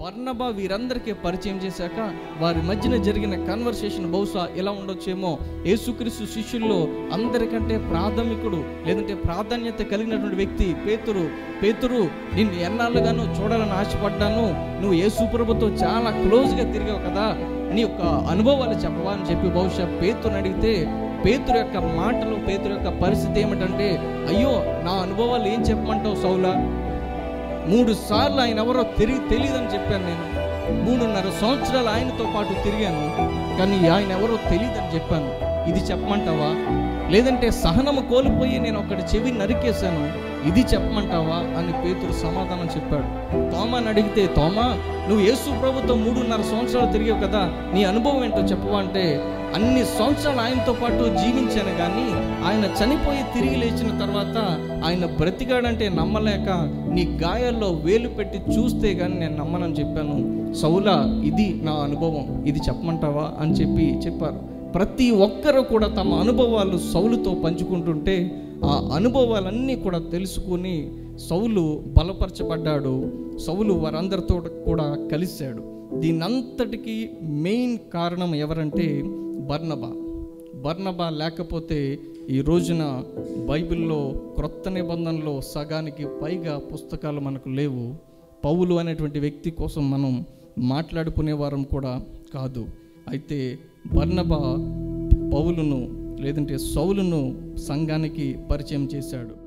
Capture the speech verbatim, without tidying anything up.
బర్నబా వీరందరికీ పరిచయం చేశాక వారి మధ్యన జరిగిన కన్వర్సేషన్ బహుశా ఎలా ఉండొచ్చేమో, యేసుక్రీస్తు శిష్యుల్లో అందరికంటే ప్రాథమికుడు లేదంటే ప్రాధాన్యత కలిగినటువంటి వ్యక్తి పేతురు. పేతురు, నిన్ను ఎన్నాళ్ళుగానో చూడాలని ఆశపడ్డాను, నువ్వు యేసు ప్రభుతో చాలా క్లోజ్గా తిరిగావు కదా, నీ యొక్క అనుభవాలు చెప్పవా అని చెప్పి బహుశా పేతురుని అడిగితే, పేతురు యొక్క మాటలు, పేతురు యొక్క పరిస్థితి ఏమిటంటే, అయ్యో నా అనుభవాలు ఏం చెప్పమంటావు సౌలా, మూడు సార్లు ఆయన ఎవరో తిరిగి తెలియదని చెప్పాను, నేను మూడున్నర సంవత్సరాలు ఆయనతో పాటు తిరిగాను కానీ ఆయన ఎవరో తెలియదని చెప్పాను, ఇది చెప్పమంటావా? లేదంటే సహనము కోల్పోయి నేను ఒకటి చెవి నరికేశాను, ఇది చెప్పమంటావా అని పేతురు సమాధానం చెప్పాడు. తోమాని అడిగితే, తోమా నువ్వు యేసు ప్రభుతో మూడున్నర సంవత్సరాలు తిరిగావు కదా, నీ అనుభవం ఏంటో చెప్పవా అంటే, అన్ని సంవత్సరాలు ఆయనతో పాటు జీవించాను కానీ ఆయన చనిపోయి తిరిగి లేచిన తర్వాత ఆయన బ్రతికాడంటే నమ్మలేక నీ గాయాల్లో వేలు పెట్టి చూస్తే కానీ నేను నమ్మనని చెప్పాను. సౌలా, ఇది నా అనుభవం, ఇది చెప్పమంటావా అని చెప్పి చెప్పారు. ప్రతి ఒక్కరూ కూడా తమ అనుభవాలు సౌలుతో పంచుకుంటుంటే ఆ అనుభవాలన్నీ కూడా తెలుసుకుని సౌలు బలపరచబడ్డాడు. సౌలు వారందరితో కూడా కలిశాడు. దీనంతటికీ మెయిన్ కారణం ఎవరంటే బర్నబా. బర్నబా లేకపోతే ఈ రోజున బైబిల్లో క్రొత్త నిబంధనలో సగానికి పైగా పుస్తకాలు మనకు లేవు. పౌలు అనేటువంటి వ్యక్తి కోసం మనం మాట్లాడుకునే వారం కూడా కాదు. అయితే బర్నబా పౌలును లేదంటే సౌలును సంఘానికి పరిచయం చేశాడు.